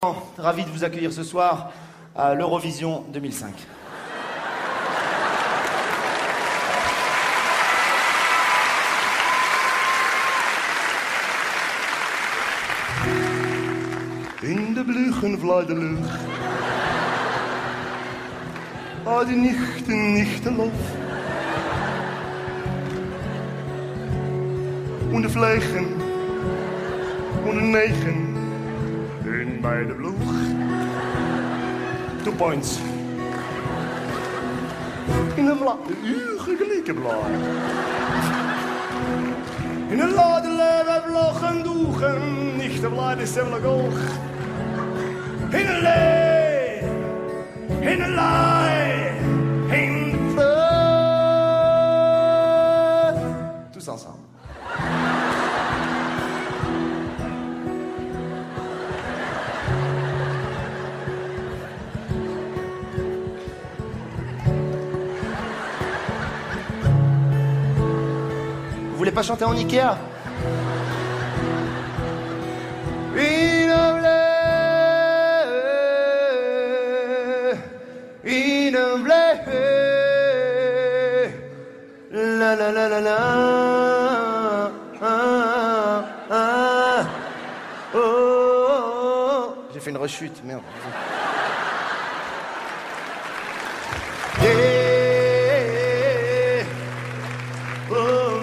Ravi de vous accueillir ce soir à l'Eurovision 2005. In de Blüchen vlaai de lucht. Ah, die Nichtenlof. Und de Vlegen, und de Negen. In bij de Bloeg. 2 points. In de gelijke blaar. In een lade leven vloggen doegen, niet te blijven stemmelijk oog. In een lee, in een laai, in tous ensemble. Vous voulez pas chanter en Ikea? La la la la la. Oh. J'ai fait une rechute, merde. Yeah. Oh.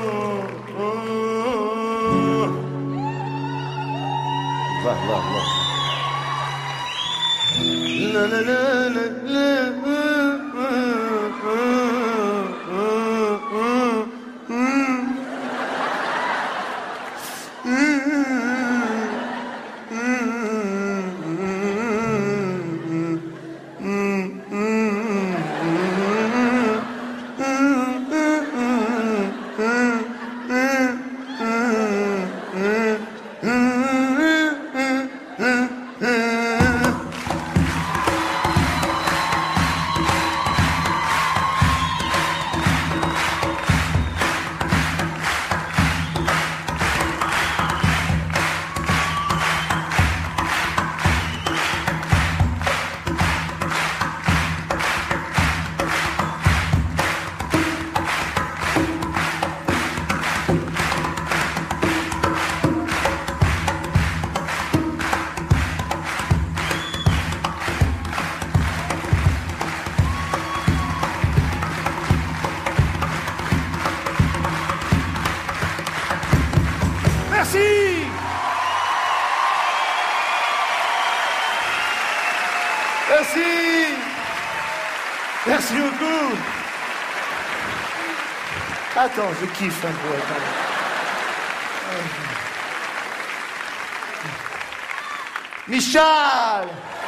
Va. La la la la la. Merci. Merci. Merci beaucoup. Attends, je kiffe un peu. Attends. Michal!